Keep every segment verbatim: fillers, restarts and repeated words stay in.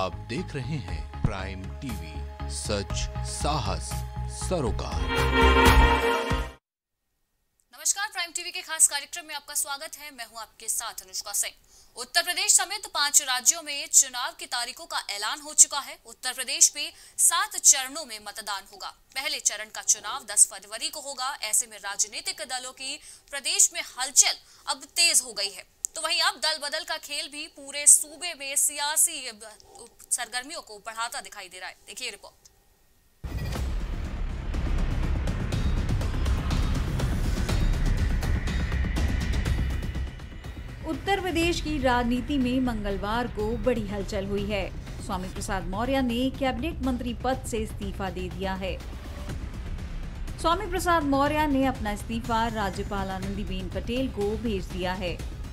आप देख रहे हैं प्राइम टीवी, सच साहस सरोकार। नमस्कार, प्राइम टीवी के खास कार्यक्रम में आपका स्वागत है। मैं हूं आपके साथ अनुष्का सिंह। उत्तर प्रदेश समेत पांच राज्यों में चुनाव की तारीखों का ऐलान हो चुका है। उत्तर प्रदेश में सात चरणों में मतदान होगा। पहले चरण का चुनाव दस फरवरी को होगा। ऐसे में राजनीतिक दलों की प्रदेश में हलचल अब तेज हो गई है। तो वहीं अब दल बदल का खेल भी पूरे सूबे में सियासी सरगर्मियों को बढ़ाता दिखाई दे रहा है। देखिए रिपोर्ट। उत्तर प्रदेश की राजनीति में मंगलवार को बड़ी हलचल हुई है। स्वामी प्रसाद मौर्य ने कैबिनेट मंत्री पद से इस्तीफा दे दिया है। स्वामी प्रसाद मौर्य ने अपना इस्तीफा राज्यपाल आनंदीबेन पटेल को भेज दिया है।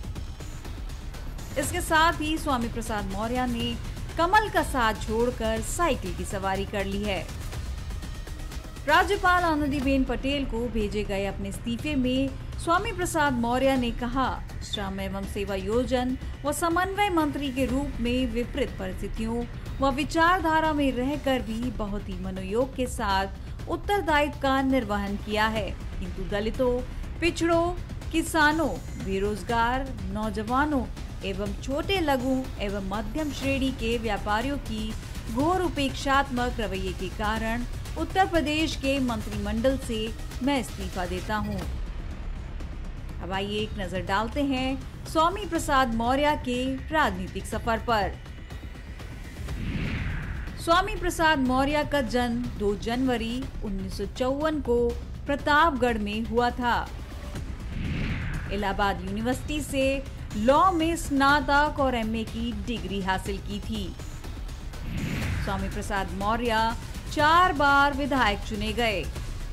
इसके साथ ही स्वामी प्रसाद मौर्य ने कमल का साथ छोड़कर साइकिल की सवारी कर ली है। राज्यपाल आनंदीबेन पटेल को भेजे गए अपने इस्तीफे में स्वामी प्रसाद मौर्य ने कहा, श्रम एवं सेवा योजन व समन्वय मंत्री के रूप में विपरीत परिस्थितियों व विचारधारा में रहकर भी बहुत ही मनोयोग के साथ उत्तरदायित्व का निर्वहन किया है, किंतु दलितों, पिछड़ों, किसानों, बेरोजगार, नौजवानों एवं छोटे लघु एवं मध्यम श्रेणी के व्यापारियों की घोर उपेक्षात्मक रवैये के कारण उत्तर प्रदेश के मंत्रिमंडल से मैं इस्तीफा देता हूँ। अब आइए एक नजर डालते हैं स्वामी प्रसाद मौर्य के राजनीतिक सफर पर। स्वामी प्रसाद मौर्य का जन्म दो जनवरी उन्नीस सौ चौवन को प्रतापगढ़ में हुआ था। इलाहाबाद यूनिवर्सिटी से लॉ में स्नातक और एमए की डिग्री हासिल की थी। स्वामी प्रसाद मौर्य चार बार विधायक चुने गए,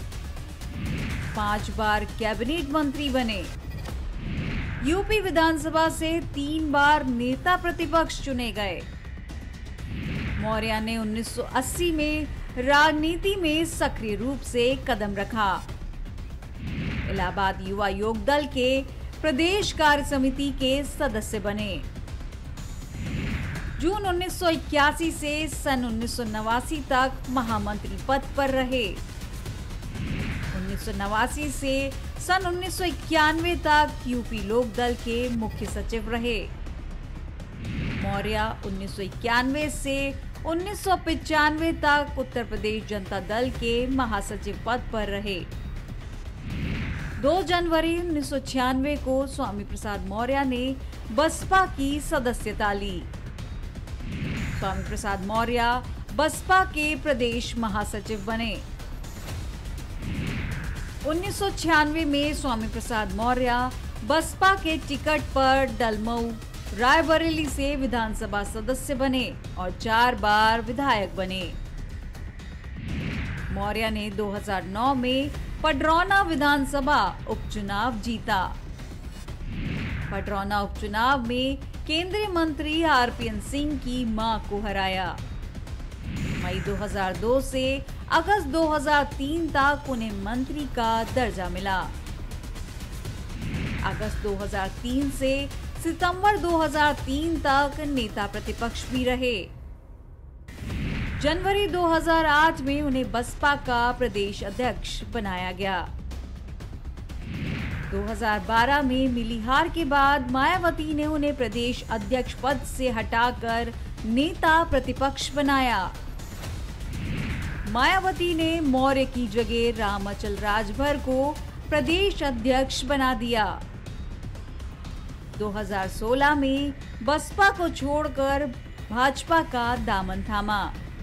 पांच बार कैबिनेट मंत्री बने, यूपी विधानसभा से तीन बार नेता प्रतिपक्ष चुने गए। मौर्य ने उन्नीस सौ अस्सी में राजनीति में सक्रिय रूप से कदम रखा। इलाहाबाद युवा योग दल के प्रदेश कार्य समिति के सदस्य बने। जून उन्नीस सौ इक्यासी से सन उन्नीस सौ नवासी तक महामंत्री पद पर रहे। उन्नीस सौ नवासी से सन उन्नीस सौ इक्यानवे तक यूपी लोक दल के मुख्य सचिव रहे। मौर्य उन्नीस सौ इक्यानवे से उन्नीस सौ पचानवे तक उत्तर प्रदेश जनता दल के महासचिव पद पर रहे। दो जनवरी उन्नीस सौ छियानवे को स्वामी प्रसाद मौर्य ने बसपा की सदस्यता ली। स्वामी प्रसाद मौर्य बसपा के प्रदेश महासचिव बने। उन्नीस सौ छियानवे में स्वामी प्रसाद मौर्य बसपा के टिकट पर डलमऊ, रायबरेली से विधानसभा सदस्य बने और चार बार विधायक बने। मौर्य ने दो हज़ार नौ में पडरौना विधानसभा उपचुनाव जीता। पडरौना उपचुनाव में केंद्रीय मंत्री आरपीएन सिंह की मां को हराया। मई दो हज़ार दो से अगस्त दो हज़ार तीन तक उन्हें मंत्री का दर्जा मिला। अगस्त दो हज़ार तीन से सितंबर दो हज़ार तीन तक नेता प्रतिपक्ष भी रहे। जनवरी दो हज़ार आठ में उन्हें बसपा का प्रदेश अध्यक्ष बनाया गया। दो हज़ार बारह में मिली हार के बाद मायावती ने उन्हें प्रदेश अध्यक्ष पद से हटाकर नेता प्रतिपक्ष बनाया। मायावती ने मौर्य की जगह रामअचल राजभर को प्रदेश अध्यक्ष बना दिया। दो हज़ार सोलह में बसपा को छोड़कर भाजपा का दामन थामा।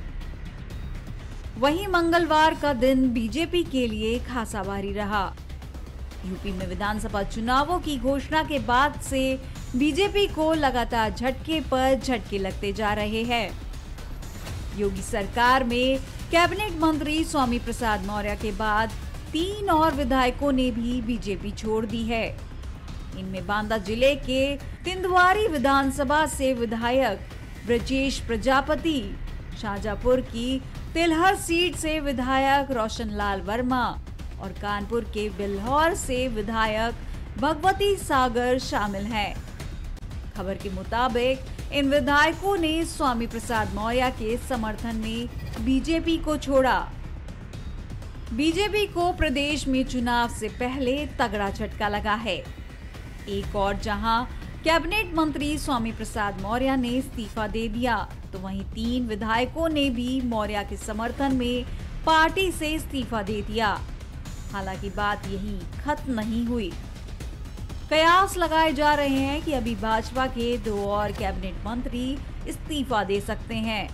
वहीं मंगलवार का दिन बीजेपी के लिए खासा भारी रहा। यूपी में विधानसभा चुनावों की घोषणा के बाद से बीजेपी को लगातार झटके पर झटके लगते जा रहे हैं। योगी सरकार में कैबिनेट मंत्री स्वामी प्रसाद मौर्य के बाद तीन और विधायकों ने भी बीजेपी छोड़ दी है। इनमें बांदा जिले के तिंदवारी विधानसभा से विधायक ब्रजेश प्रजापति, शाहजहांपुर की तिलहर सीट से विधायक रोशनलाल वर्मा और कानपुर के बिल्हौर से विधायक भगवती सागर शामिल हैं। खबर के मुताबिक इन विधायकों ने स्वामी प्रसाद मौर्य के समर्थन में बीजेपी को छोड़ा। बीजेपी को प्रदेश में चुनाव से पहले तगड़ा झटका लगा है। एक और जहां कैबिनेट मंत्री स्वामी प्रसाद मौर्य ने इस्तीफा दे दिया, तो वहीं तीन विधायकों ने भी मौर्य के समर्थन में पार्टी से इस्तीफा दे दिया। हालांकि बात यही खत्म नहीं हुई। कयास लगाए जा रहे हैं कि अभी भाजपा के दो और कैबिनेट मंत्री इस्तीफा दे सकते हैं,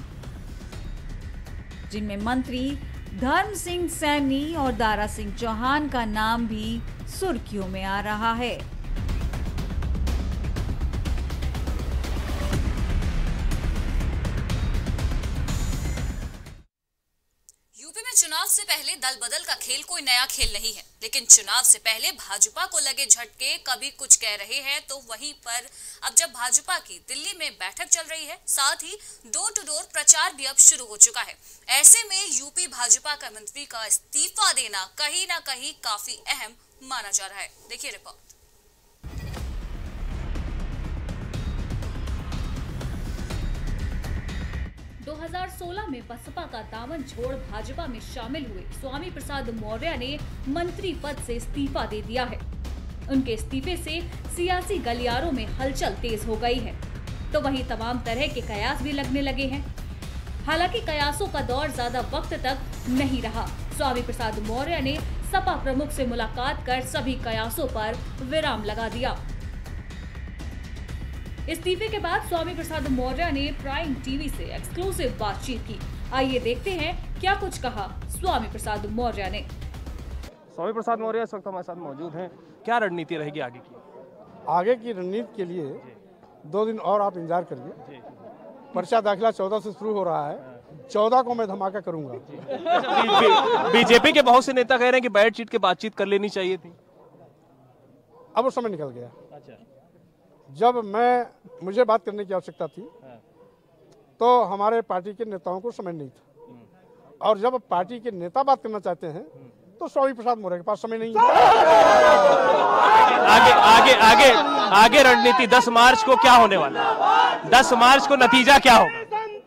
जिनमें मंत्री धर्म सिंह सैनी और दारा सिंह चौहान का नाम भी सुर्खियों में आ रहा है। चुनाव से पहले दल बदल का खेल कोई नया खेल नहीं है, लेकिन चुनाव से पहले भाजपा को लगे झटके कभी कुछ कह रहे हैं, तो वहीं पर अब जब भाजपा की दिल्ली में बैठक चल रही है, साथ ही डोर टू डोर प्रचार भी अब शुरू हो चुका है। ऐसे में यूपी भाजपा का मंत्री का इस्तीफा देना कहीं ना कहीं काफी अहम माना जा रहा है। देखिए रिपोर्ट। दो हज़ार सोलह में बसपा का दामन छोड़ भाजपा में शामिल हुए स्वामी प्रसाद मौर्य ने मंत्री पद से इस्तीफा दे दिया है। उनके इस्तीफे से सियासी गलियारों में हलचल तेज हो गई है, तो वहीं तमाम तरह के कयास भी लगने लगे हैं। हालांकि कयासों का दौर ज्यादा वक्त तक नहीं रहा। स्वामी प्रसाद मौर्य ने सपा प्रमुख से मुलाकात कर सभी कयासों पर विराम लगा दिया। इस्तीफे के बाद स्वामी प्रसाद मौर्य ने प्राइम टीवी से एक्सक्लूसिव बातचीत की। आइए देखते हैं क्या कुछ कहा स्वामी प्रसाद मौर्य ने। स्वामी प्रसाद मौर्य इस वक्त हमारे साथ मौजूद हैं। क्या रणनीति रहेगी आगे की? आगे की रणनीति के लिए दो दिन और आप इंतजार करिए। पर्चा दाखिला चौदह से शुरू हो रहा है, चौदह को मैं धमाका करूंगा। बीजेपी के बहुत से नेता कह रहे हैं कि बैठ चीट के बातचीत कर लेनी चाहिए थी। अब वो समय निकल गया। अच्छा। जब मैं मुझे बात करने की आवश्यकता थी तो हमारे पार्टी के नेताओं को समय नहीं था, और जब पार्टी के नेता बात करना चाहते हैं तो स्वामी प्रसाद मौर्य के पास समय नहीं है। आगे आगे आगे आगे रणनीति दस मार्च को क्या होने वाला है? दस मार्च को नतीजा क्या होगा?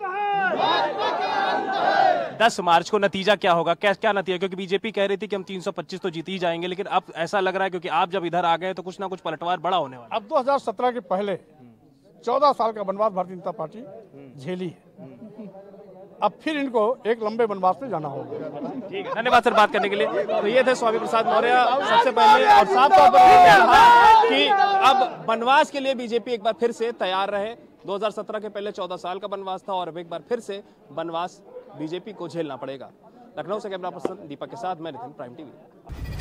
दस मार्च को नतीजा क्या होगा? क्या क्या नतीजा? क्योंकि बीजेपी कह रही थी कि हम तीन सौ पच्चीस तो जीत ही जाएंगे, लेकिन अब ऐसा लग रहा है क्योंकि आप जब इधर आ गए तो कुछ ना कुछ पलटवार बड़ा होने वाला। अब दो हज़ार सत्रह के पहले चौदह साल का वनवास भारतीय जनता पार्टी झेली है। अब फिर इनको एक लंबे वनवास में जाना होगा। ठीक है, धन्यवाद सर बात करने के लिए। तो ये थे स्वामी प्रसाद मौर्य। सबसे पहले और साफ तौर पर कहा कि अब वनवास के लिए बीजेपी एक बार फिर से तैयार रहे। दो हज़ार सत्रह के पहले चौदह साल का वनवास था और अब एक बार फिर से वनवास बीजेपी को झेलना पड़ेगा। लखनऊ से कैमरा पर्सन दीपक के साथ मैं नितिन, प्राइम टीवी।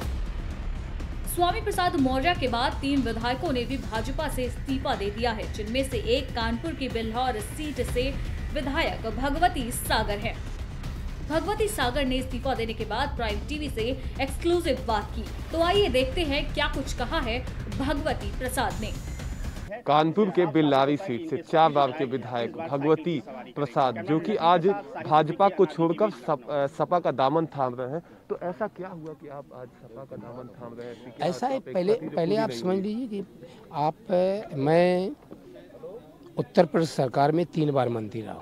स्वामी प्रसाद मौर्य के बाद तीन विधायकों ने भी भाजपा से इस्तीफा दे दिया है, जिनमें से एक कानपुर की बिल्हौर सीट से विधायक भगवती सागर है। भगवती सागर ने इस्तीफा देने के बाद प्राइम टीवी से एक्सक्लूसिव बात की, तो आइए देखते हैं क्या कुछ कहा है भगवती प्रसाद ने। कानपुर के बिल्लारी सीट से चार बार के विधायक भगवती प्रसाद, जो कि आज भाजपा को छोड़कर सप, सपा का दामन थाम रहे हैं, तो ऐसा क्या हुआ कि आप आज सपा का दामन थाम रहे हैं? ऐसा है, पहले पहले आप समझ लीजिए कि आप मैं उत्तर प्रदेश सरकार में तीन बार मंत्री रहा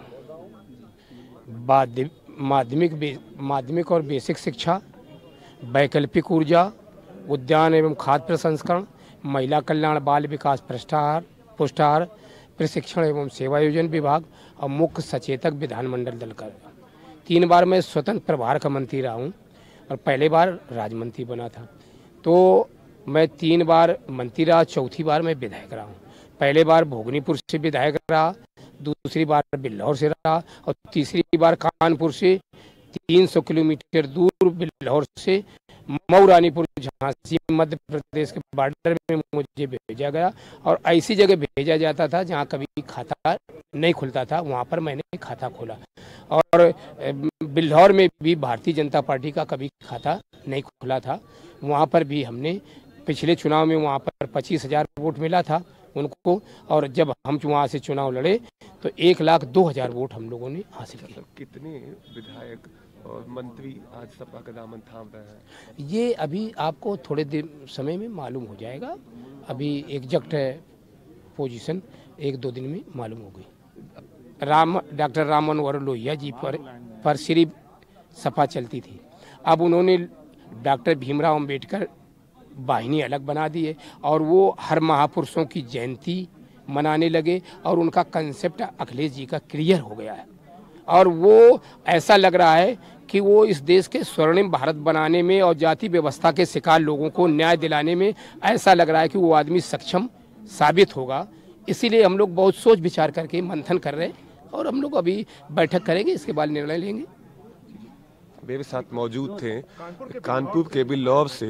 हूँ। माध्यमिक माध्यमिक और बेसिक शिक्षा, वैकल्पिक ऊर्जा, उद्यान एवं खाद्य प्रसंस्करण, महिला कल्याण बाल विकास पुरस्कार पुरस्कार प्रशिक्षण एवं सेवा योजन विभाग और मुख्य सचेतक विधानमंडल दल का तीन बार मैं स्वतंत्र प्रभार का मंत्री रहा हूँ और पहले बार राज्य मंत्री बना था। तो मैं तीन बार मंत्री रहा, चौथी बार मैं विधायक रहा हूँ। पहले बार भोगनीपुर से विधायक रहा, दूसरी बार बिल्हौर से रहा और तीसरी बार कानपुर से तीन सौ किलोमीटर दूर बिल्हौर से मऊ रानीपुर झांसी मध्य प्रदेश के बॉर्डर में मुझे भेजा गया, और ऐसी जगह भेजा जाता था जहां कभी खाता नहीं खुलता था, वहां पर मैंने खाता खोला। और बिल्हौर में भी भारतीय जनता पार्टी का कभी खाता नहीं खुला था, वहां पर भी हमने पिछले चुनाव में वहां पर पच्चीस हजार वोट मिला था उनको, और जब हम वहाँ से चुनाव लड़े तो एक लाख दो हजार वोट हम लोगों ने हासिल किए। कितने विधायक और मंत्री आज सपा का दामन थाम रहे हैं? ये अभी आपको थोड़े दिन समय में मालूम हो जाएगा। अभी एग्जैक्ट पोजीशन एक दो दिन में मालूम हो गई। राम डॉक्टर राम मनोहर लोहिया जी पर पर सिर्फ सपा चलती थी, अब उन्होंने डॉक्टर भीमराव अंबेडकर वाहिनी अलग बना दी है और वो हर महापुरुषों की जयंती मनाने लगे और उनका कंसेप्ट अखिलेश जी का क्लियर हो गया है और वो ऐसा लग रहा है कि वो इस देश के स्वर्णिम भारत बनाने में और जाति व्यवस्था के शिकार लोगों को न्याय दिलाने में ऐसा लग रहा है कि वो आदमी सक्षम साबित होगा। इसीलिए हम लोग बहुत सोच विचार करके मंथन कर रहे हैं और हम लोग अभी बैठक करेंगे, इसके बाद निर्णय लेंगे। मेरे साथ मौजूद थे कानपुर के बिल्लौर से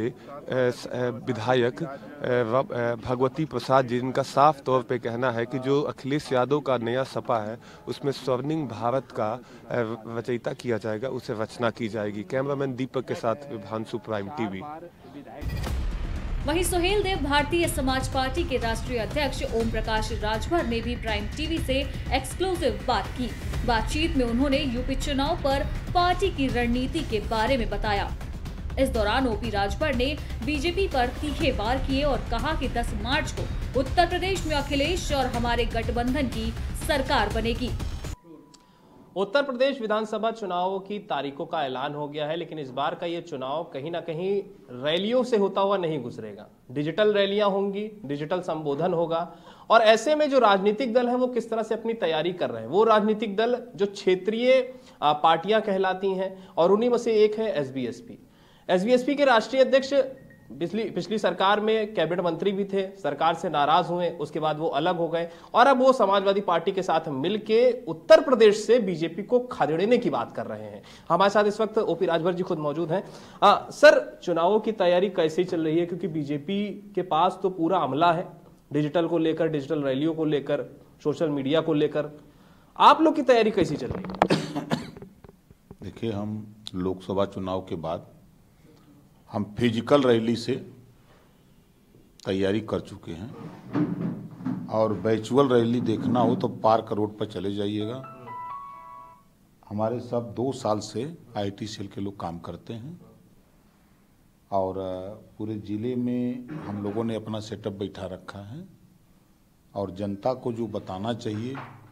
विधायक भगवती प्रसाद, जिनका साफ तौर पे कहना है कि जो अखिलेश यादव का नया सपा है उसमें स्वर्णिम भारत का रचयिता किया जाएगा, उसे रचना की जाएगी। कैमरामैन दीपक के साथ विभांशु, प्राइम टीवी। वहीं सुहेल देव भारतीय समाज पार्टी के राष्ट्रीय अध्यक्ष ओम प्रकाश राजभर ने भी प्राइम टीवी से एक्सक्लूसिव बात की। बातचीत में उन्होंने यूपी चुनाव पर पार्टी की रणनीति के बारे में बताया। इस दौरान ओपी राजभर ने बीजेपी पर तीखे वार किए और कहा कि दस मार्च को उत्तर प्रदेश में अखिलेश और हमारे गठबंधन की सरकार बनेगी। उत्तर प्रदेश विधानसभा चुनाव की तारीखों का ऐलान हो गया है, लेकिन इस बार का ये चुनाव कहीं ना कहीं रैलियों से होता हुआ नहीं गुजरेगा। डिजिटल रैलियां होंगी, डिजिटल संबोधन होगा और ऐसे में जो राजनीतिक दल है वो किस तरह से अपनी तैयारी कर रहे हैं। वो राजनीतिक दल जो क्षेत्रीय पार्टियां कहलाती हैं और उन्हीं में से एक है S B S P. S B S P के राष्ट्रीय अध्यक्ष पिछली पिछली सरकार में कैबिनेट मंत्री भी थे, सरकार से नाराज हुए, उसके बाद वो अलग हो गए और अब वो समाजवादी पार्टी के साथ मिलके उत्तर प्रदेश से बीजेपी को खदेड़ने की बात कर रहे हैं। हमारे साथ इस वक्त ओपी राजभर जी खुद मौजूद हैं। आ, सर, चुनावों की तैयारी कैसे चल रही है, क्योंकि बीजेपी के पास तो पूरा अमला है डिजिटल को लेकर, डिजिटल रैलियों को लेकर, सोशल मीडिया को लेकर, आप लोग की तैयारी कैसी चल रही है? देखिए, हम लोकसभा चुनाव के बाद हम फिजिकल रैली से तैयारी कर चुके हैं और वर्चुअल रैली देखना हो तो पार्क रोड पर चले जाइएगा। हमारे सब दो साल से आईटी सेल के लोग काम करते हैं और पूरे ज़िले में हम लोगों ने अपना सेटअप बैठा रखा है और जनता को जो बताना चाहिए,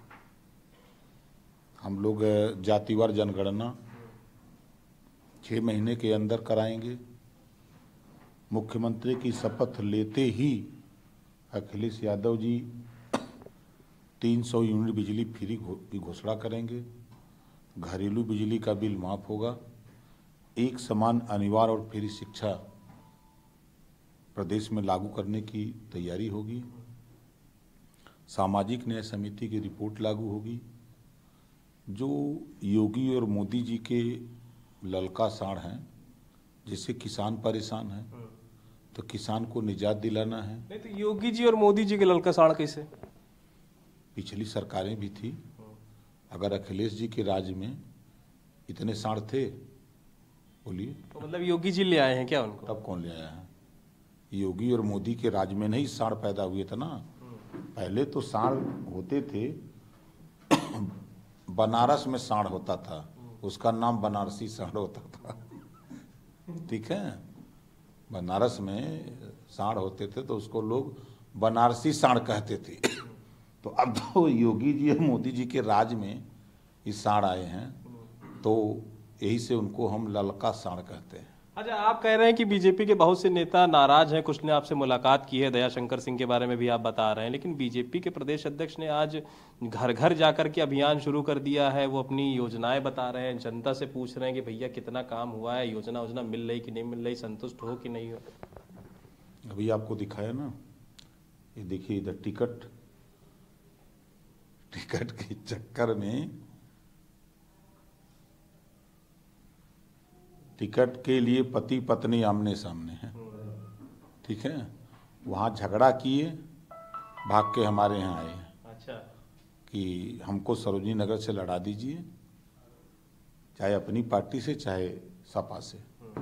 हम लोग जातिवार जनगणना छः महीने के अंदर कराएंगे। मुख्यमंत्री की शपथ लेते ही अखिलेश यादव जी तीन सौ यूनिट बिजली फ्री की घोषणा करेंगे, घरेलू बिजली का बिल माफ होगा, एक समान अनिवार्य और फ्री शिक्षा प्रदेश में लागू करने की तैयारी होगी, सामाजिक न्याय समिति की रिपोर्ट लागू होगी। जो योगी और मोदी जी के ललका साड़ हैं, जिससे किसान परेशान है, तो किसान को निजात दिलाना है। नहीं तो योगी जी और मोदी जी के ललका साड़ कैसे? पिछली सरकारें भी थी। अगर अखिलेश जी के राज में इतने साड़ थे, बोलिए, तो मतलब योगी जी ले आए हैं क्या उनको? तब कौन ले आया है? योगी और मोदी के राज में नहीं साड़ पैदा हुए थे ना। पहले तो साड़ होते थे, बनारस में साड़ होता था, उसका नाम बनारसी साड़ होता था। ठीक है, बनारस में साड़ होते थे तो उसको लोग बनारसी साड़ कहते थे। तो अब तो योगी जी और मोदी जी के राज में इस साड़ आए हैं, तो यही से उनको हम ललका साड़ कहते हैं। अच्छा, आप कह रहे हैं कि बीजेपी के बहुत से नेता नाराज हैं, कुछ ने आपसे मुलाकात की है, दयाशंकर सिंह के बारे में भी आप बता रहे हैं, लेकिन बीजेपी के प्रदेश अध्यक्ष ने आज घर घर जाकर के अभियान शुरू कर दिया है। वो अपनी योजनाएं बता रहे हैं, जनता से पूछ रहे हैं कि भैया कितना काम हुआ है, योजना योजना मिल रही कि नहीं मिल रही, संतुष्ट हो कि नहीं हो। अभी आपको दिखाया ना, ये देखिए इधर टिकट टिकट के चक्कर में, टिकट के लिए पति पत्नी आमने सामने हैं। ठीक है, वहाँ झगड़ा किए, भाग के हमारे यहाँ आए। अच्छा, कि हमको सरोजनी नगर से लड़ा दीजिए, चाहे अपनी पार्टी से चाहे सपा से।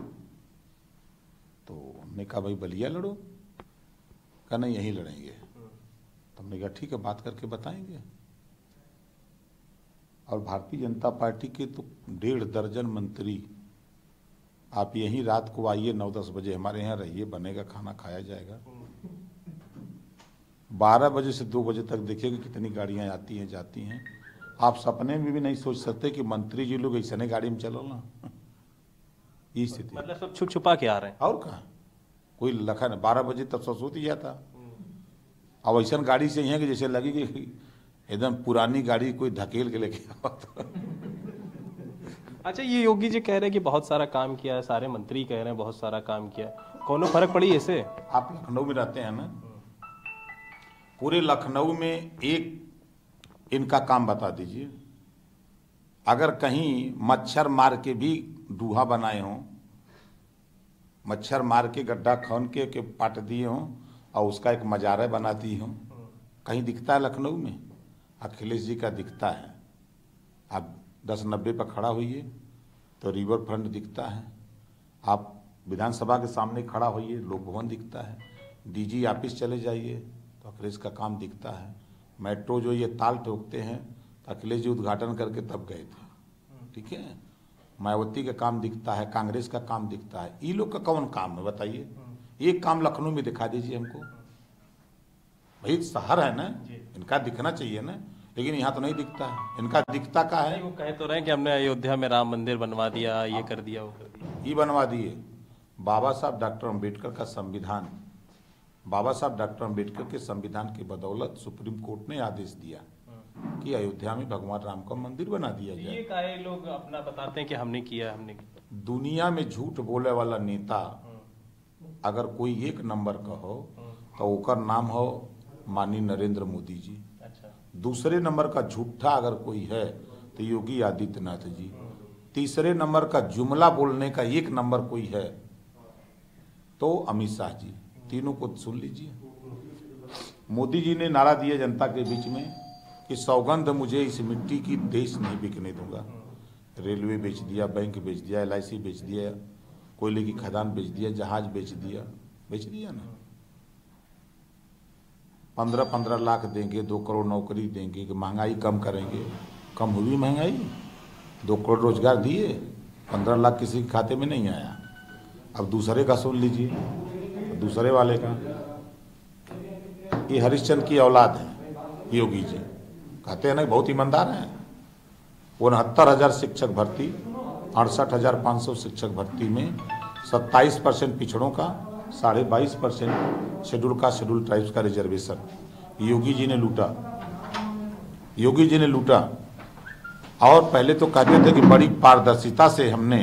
तो हमने कहा भाई बलिया लड़ो, कहा नहीं यहीं लड़ेंगे। तो हमने कहा ठीक है, बात करके बताएंगे। और भारतीय जनता पार्टी के तो डेढ़ दर्जन मंत्री, आप यहीं रात को आइए, नौ दस बजे हमारे यहाँ रहिए, बनेगा खाना, खाया जाएगा। बारह बजे से दो बजे तक देखिए कि कितनी गाड़ियां आती हैं जाती हैं। आप सपने में भी नहीं सोच सकते कि मंत्री जी लोग ऐसे गाड़ी में चलो ना। ये स्थिति मतलब सब छुप छुपा के आ रहे हैं। और कहा कोई लखा नहीं, बारह बजे तब सब सोती जाता। अब ऐसा गाड़ी से है कि जैसे लगी कि एकदम पुरानी गाड़ी कोई धकेल के लेके आवा। अच्छा, ये योगी जी कह रहे हैं कि बहुत सारा काम किया है, सारे मंत्री कह रहे हैं बहुत सारा काम किया है, कौन फर्क पड़ी ऐसे? आप लखनऊ में रहते हैं ना, पूरे लखनऊ में एक इनका काम बता दीजिए। अगर कहीं मच्छर मार के भी डूहा बनाए हों, मच्छर मार के गड्ढा खौन के, के पाट दिए हों और उसका एक मजारा बना दिए हों, कहीं दिखता है लखनऊ में? अखिलेश जी का दिखता है। आप दस नब्बे पर खड़ा होइए तो रिवर फ्रंट दिखता है। आप विधानसभा के सामने खड़ा होइए, लोक भवन दिखता है। डीजी ऑफिस चले जाइए तो अखिलेश का काम दिखता है। मेट्रो जो ये ताल ठोकते हैं तो अखिलेश जी उद्घाटन करके तब गए थे, ठीक है। मायावती का काम दिखता है, कांग्रेस का काम दिखता है। ये लोग का कौन काम है बताइए? एक काम लखनऊ में दिखा दीजिए हमको। भाई शहर है ना, इनका दिखना चाहिए ना, लेकिन यहाँ तो नहीं दिखता है। इनका दिखता का है? वो कहे तो रहे कि हमने अयोध्या में राम मंदिर बनवा दिया, ये कर दिया, वो कर दिया। ये बनवा दिए। बाबा साहब डॉक्टर अम्बेडकर का संविधान, बाबा साहब डॉक्टर अम्बेडकर के संविधान की बदौलत सुप्रीम कोर्ट ने आदेश दिया कि अयोध्या में भगवान राम का मंदिर बना दिया जाए। ये काहे लोग अपना बताते हैं कि हमने किया हमने किया। दुनिया में झूठ बोले वाला नेता अगर कोई एक नंबर का हो तो ओकर नाम हो माननीय नरेंद्र मोदी जी। अच्छा। दूसरे नंबर का झूठा अगर कोई है तो योगी आदित्यनाथ जी। तीसरे नंबर का जुमला बोलने का एक नंबर कोई है तो अमित शाह जी। तीनों को सुन लीजिए। मोदी जी ने नारा दिया जनता के बीच में कि सौगंध मुझे इस मिट्टी की देश नहीं बिकने दूंगा। रेलवे बेच दिया, बैंक बेच दिया, एल आई सी बेच दिया, कोयले की खदान बेच दिया, जहाज बेच दिया, बेच दिया ना। पंद्रह पंद्रह लाख देंगे, दो करोड़ नौकरी देंगे कि महंगाई कम करेंगे। कम हुई महंगाई? दो करोड़ रोजगार दिए, पंद्रह लाख किसी के खाते में नहीं आया। अब दूसरे का सुन लीजिए, दूसरे वाले का। ये हरिश्चंद्र की औलाद है योगी जी, कहते हैं ना बहुत ईमानदार हैं। उनहत्तर हजार शिक्षक भर्ती, अड़सठ हजार पाँच सौ शिक्षक भर्ती में सत्ताईस परसेंट पिछड़ों का, साढ़े बाईस परसेंट शेड्यूल का शेड्यूल ट्राइब्स का रिजर्वेशन योगी जी ने लूटा। योगी जी ने लूटा। और पहले तो कहते थे कि बड़ी पारदर्शिता से हमने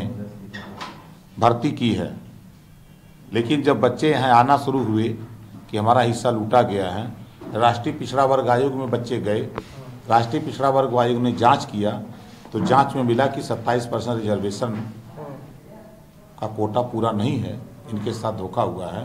भर्ती की है, लेकिन जब बच्चे यहाँ आना शुरू हुए कि हमारा हिस्सा लूटा गया है, राष्ट्रीय पिछड़ा वर्ग आयोग में बच्चे गए, राष्ट्रीय पिछड़ा वर्ग आयोग ने जांच किया तो जांच में मिला कि सत्ताईस परसेंट रिजर्वेशन का कोटा पूरा नहीं है, इनके साथ धोखा हुआ है।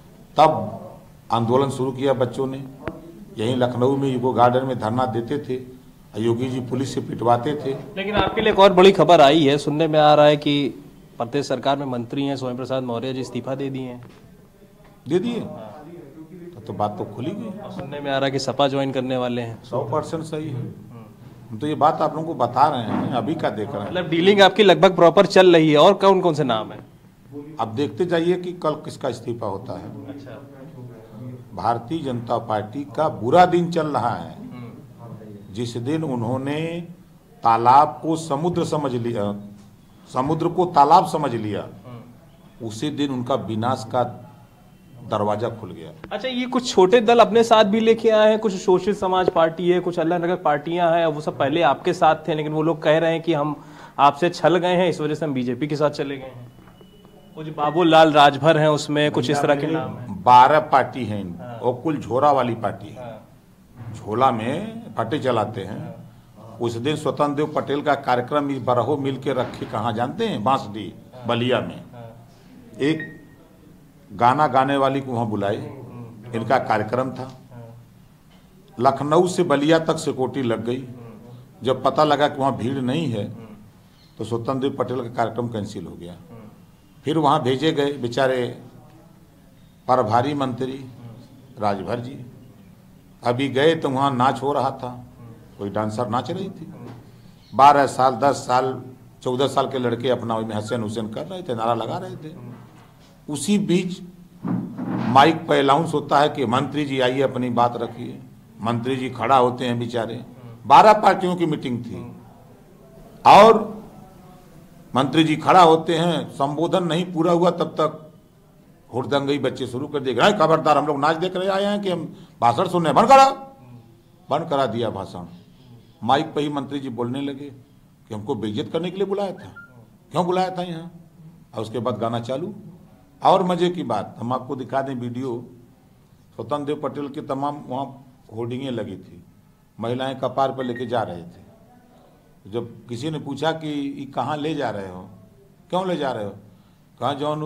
तब आंदोलन शुरू किया बच्चों ने। यहीं लखनऊ में यूको गार्डन में धरना देते थे, योगी जी पुलिस से पिटवाते थे। लेकिन आपके लिए एक और बड़ी खबर आई है, सुनने में आ रहा है कि प्रदेश सरकार में मंत्री हैं स्वामी प्रसाद मौर्य जी इस्तीफा दे दिए हैं। दे दिए? तो, तो बात तो खुली गई। सुनने में आ रहा है कि सपा ज्वाइन करने वाले हैं। सौ परसेंट सही है। हम तो ये बात आप लोगों को बता रहे हैं, अभी का देख रहे हैं। मतलब डीलिंग आपकी लगभग प्रॉपर चल रही है। और कौन कौन से नाम है? अब देखते जाइए कि कल किसका इस्तीफा होता है। अच्छा। भारतीय जनता पार्टी का बुरा दिन चल रहा है। जिस दिन उन्होंने तालाब को समुद्र समझ लिया, समुद्र को तालाब समझ लिया, उसी दिन उनका विनाश का दरवाजा खुल गया। अच्छा, ये कुछ छोटे दल अपने साथ भी लेके आए हैं, कुछ शोषित समाज पार्टी है, कुछ अलग अलग पार्टियां हैं, वो सब पहले आपके साथ थे, लेकिन वो लोग कह रहे हैं कि हम आपसे छल गए हैं, इस वजह से हम बीजेपी के साथ चले गए हैं। कुछ बाबूलाल राजभर हैं उसमें, कुछ इस तरह के नाम हैं। बारह पार्टी हैं और कुल झोरा वाली पार्टी है। झोला में फटे चलाते हैं। उस दिन स्वतंत्र देव पटेल का कार्यक्रम इस बरहो मिल के रखे कहाँ जानते हैं? बांसडी बलिया में। एक गाना गाने वाली को वहां बुलाए, इनका कार्यक्रम था। लखनऊ से बलिया तक सिक्योरिटी लग गई। जब पता लगा कि वहां भीड़ नहीं है तो स्वतंत्र देव पटेल का कार्यक्रम कैंसिल हो गया। फिर वहां भेजे गए बेचारे प्रभारी मंत्री राजभर जी। अभी गए तो वहां नाच हो रहा था, कोई डांसर नाच रही थी। बारह साल दस साल चौदह साल के लड़के अपना उसमें हसन हुसैन कर रहे थे, नारा लगा रहे थे। उसी बीच माइक पर अनाउंस होता है कि मंत्री जी आइए अपनी बात रखिए, मंत्री जी खड़ा होते हैं बेचारे। बारह पार्टियों की मीटिंग थी और मंत्री जी खड़ा होते हैं, संबोधन नहीं पूरा हुआ तब तक हुड़दंगई बच्चे शुरू कर दिए, खबरदार हम लोग नाच देख रहे आए हैं कि हम भाषण सुनने, बंद करा बंद करा दिया भाषण। माइक पे ही मंत्री जी बोलने लगे कि हमको बेइज्जत करने के लिए बुलाया था, क्यों बुलाया था यहाँ। और उसके बाद गाना चालू। और मजे की बात हम आपको दिखा दें वीडियो, स्वतंत्र देव पटेल की तमाम वहाँ होर्डिंगें लगी थी, महिलाएं कपार पर लेके जा रहे थे। जब किसी ने पूछा कि ये कहाँ ले जा रहे हो, क्यों ले जा रहे हो, कहाँ जौन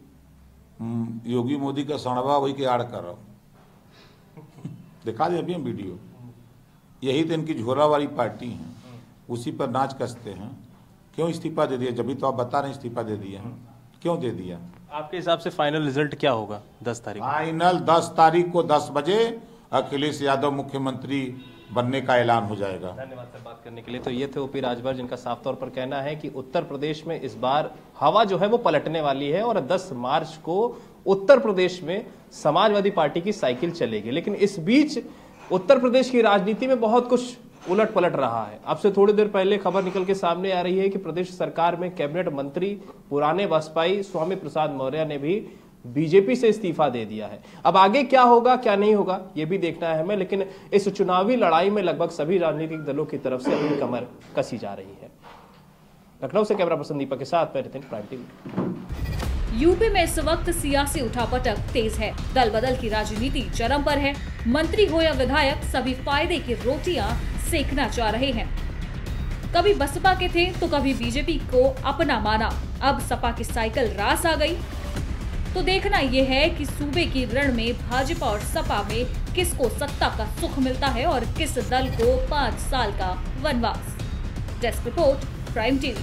योगी मोदी का सणवा वही के आड़ करो। दिखा दें अभी हम वीडियो। यही तो इनकी झोरा वाली पार्टी है, उसी पर नाच कसते हैं। क्यों इस्तीफा दे दिया, जब भी तो आप बता रहे हैं इस्तीफा दे दिया, क्यों दे दिया। आपके हिसाब से फाइनल रिजल्ट क्या होगा दस तारीख? फाइनल दस तारीख को दस बजे अखिलेश यादव मुख्यमंत्री बनने का ऐलान हो जाएगा। धन्यवाद सर बात करने के लिए। तो ये थे ओपी राजभर, जिनका साफ तौर पर कहना है कि उत्तर प्रदेश में इस बार हवा जो है वो पलटने वाली है और दस मार्च को उत्तर प्रदेश में समाजवादी पार्टी की साइकिल चलेगी। लेकिन इस बीच उत्तर प्रदेश की राजनीति में बहुत कुछ उलट पलट रहा है। अब से थोड़ी देर पहले खबर निकल के सामने आ रही है कि प्रदेश सरकार में कैबिनेट मंत्री पुराने बसपाई स्वामी प्रसाद मौर्य ने भी बीजेपी से इस्तीफा दे दिया है। अब आगे क्या होगा क्या नहीं होगा ये भी देखना है हमें, लेकिन इस चुनावी लड़ाई में लगभग सभी राजनीतिक दलों की तरफ से अपनी कमर कसी जा रही है। लखनऊ से कैमरा पर्सन दीपक के साथ मैं रितिन, प्राइम टीवी। यूपी में इस वक्त सियासी उठापटक तेज है, दल बदल की राजनीति चरम पर है। मंत्री हो या विधायक सभी फायदे की रोटियां सेकना चाह रहे हैं। कभी बसपा के थे तो कभी बीजेपी को अपना माना, अब सपा की साइकिल रास आ गई। तो देखना यह है कि सूबे की रण में भाजपा और सपा में किसको सत्ता का सुख मिलता है और किस दल को पाँच साल का वनवास। Desk report, Prime TV.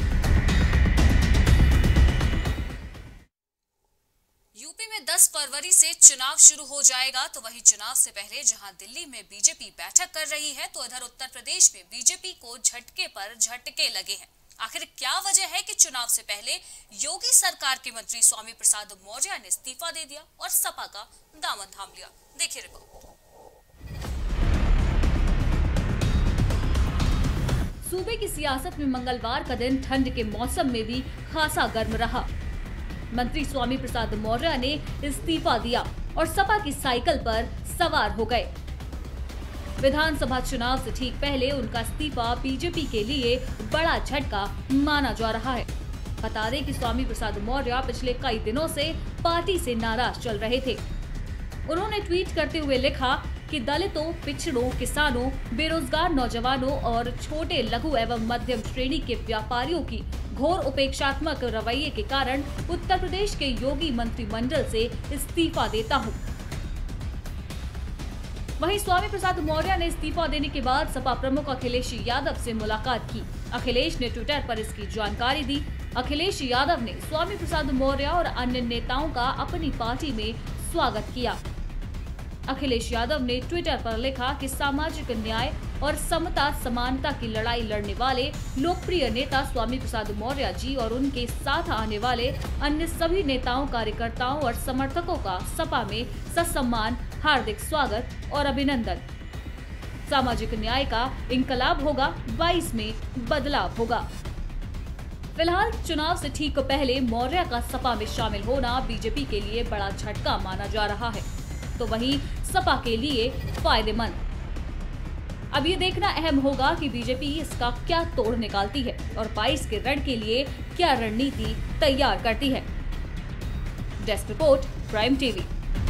UP में दस फरवरी से चुनाव शुरू हो जाएगा, तो वहीं चुनाव से पहले जहां दिल्ली में बीजेपी बैठक कर रही है, तो इधर उत्तर प्रदेश में बीजेपी को झटके पर झटके लगे हैं। आखिर क्या वजह है कि चुनाव से पहले योगी सरकार के मंत्री स्वामी प्रसाद मौर्य ने इस्तीफा दे दिया और सपा का दामन थाम लिया? देखिए रिपोर्ट। सूबे की सियासत में मंगलवार का दिन ठंड के मौसम में भी खासा गर्म रहा। मंत्री स्वामी प्रसाद मौर्य ने इस्तीफा दिया और सपा की साइकिल पर सवार हो गए। विधानसभा चुनाव से ठीक पहले उनका इस्तीफा बीजेपी के लिए बड़ा झटका माना जा रहा है। बता दें कि स्वामी प्रसाद मौर्य पिछले कई दिनों से पार्टी से नाराज चल रहे थे। उन्होंने ट्वीट करते हुए लिखा कि दलितों, पिछड़ों, किसानों, बेरोजगार नौजवानों और छोटे लघु एवं मध्यम श्रेणी के व्यापारियों की घोर उपेक्षात्मक रवैये के कारण उत्तर प्रदेश के योगी मंत्रिमंडल से इस्तीफा देता हूं। वहीं स्वामी प्रसाद मौर्य ने इस्तीफा देने के बाद सपा प्रमुख अखिलेश यादव से मुलाकात की। अखिलेश ने ट्विटर पर इसकी जानकारी दी। अखिलेश यादव ने स्वामी प्रसाद मौर्य और अन्य नेताओं का अपनी पार्टी में स्वागत किया। अखिलेश यादव ने ट्विटर पर लिखा कि सामाजिक न्याय और समता समानता की लड़ाई लड़ने वाले लोकप्रिय नेता स्वामी प्रसाद मौर्य जी और उनके साथ आने वाले अन्य सभी नेताओं, कार्यकर्ताओं और समर्थकों का सपा में ससम्मान हार्दिक स्वागत और अभिनंदन। सामाजिक न्याय का इंकलाब होगा, बाईस में बदलाव होगा। फिलहाल चुनाव से ठीक पहले मौर्य का सपा में शामिल होना बीजेपी के लिए बड़ा झटका माना जा रहा है, तो वहीं सपा के लिए फायदेमंद। अब ये देखना अहम होगा कि बीजेपी इसका क्या तोड़ निकालती है और बाईस के रण के लिए क्या रणनीति तैयार करती है। Desk report, Prime TV.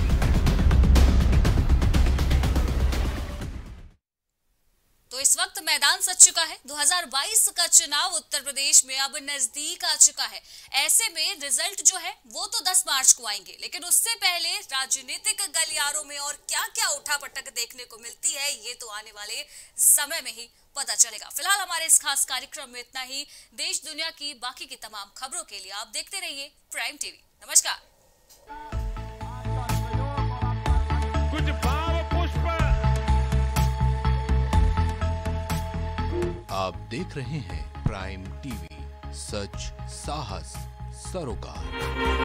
तो इस वक्त मैदान सज चुका है। दो हज़ार बाईस का चुनाव उत्तर प्रदेश में अब नजदीक आ चुका है। ऐसे में रिजल्ट जो है वो तो दस मार्च को आएंगे, लेकिन उससे पहले राजनीतिक गलियारों में और क्या क्या उठापटक देखने को मिलती है ये तो आने वाले समय में ही पता चलेगा। फिलहाल हमारे इस खास कार्यक्रम में इतना ही। देश दुनिया की बाकी की तमाम खबरों के लिए आप देखते रहिए प्राइम टीवी। नमस्कार। कुछ भाव पुष्प। आप देख रहे हैं प्राइम टीवी, सच साहस सरोकार।